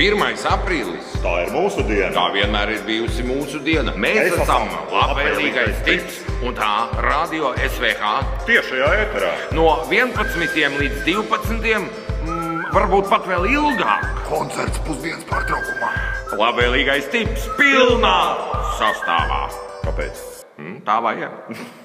1. aprīlis. Tā ir mūsu diena. Tā vienmēr ir bijusi mūsu diena. Mēs esam labvēlīgais tips un tā radio SVH. Tiešajā ēterā. No 11 līdz 12, varbūt pat vēl ilgāk. Koncerts pusdienas pārtraukumā. Labvēlīgais tips pilnā sastāvā. Kāpēc? Tā vajag.